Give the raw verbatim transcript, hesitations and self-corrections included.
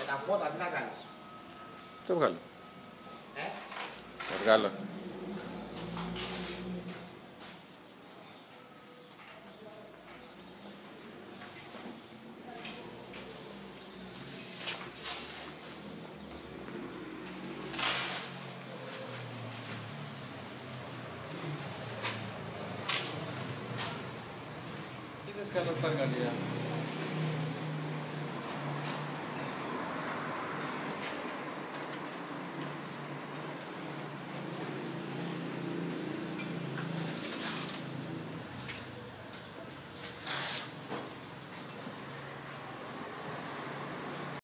τα φώτα τι θα κάνεις? Το βγάλω. Ε? Το βγάλω. Είδες καλά στα εργαλεία.